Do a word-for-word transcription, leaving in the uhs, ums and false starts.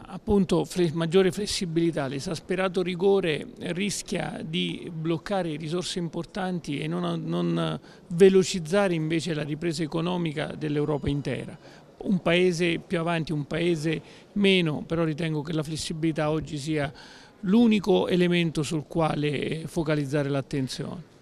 appunto maggiore flessibilità. L'esasperato rigore rischia di bloccare risorse importanti e non, non velocizzare invece la ripresa economica dell'Europa intera. Un paese più avanti, un paese meno, però ritengo che la flessibilità oggi sia l'unico elemento sul quale focalizzare l'attenzione.